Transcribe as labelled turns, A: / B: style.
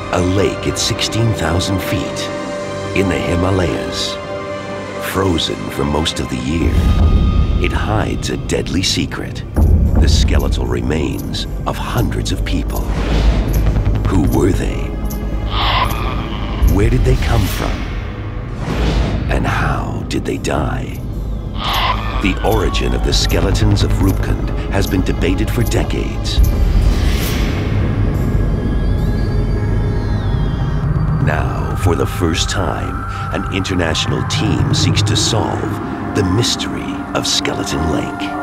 A: A lake at 16,000 feet in the Himalayas. Frozen for most of the year, it hides a deadly secret. The skeletal remains of hundreds of people. Who were they? Where did they come from? And how did they die? The origin of the skeletons of Rupkund has been debated for decades. Now, for the first time, an international team seeks to solve the mystery of Skeleton Lake.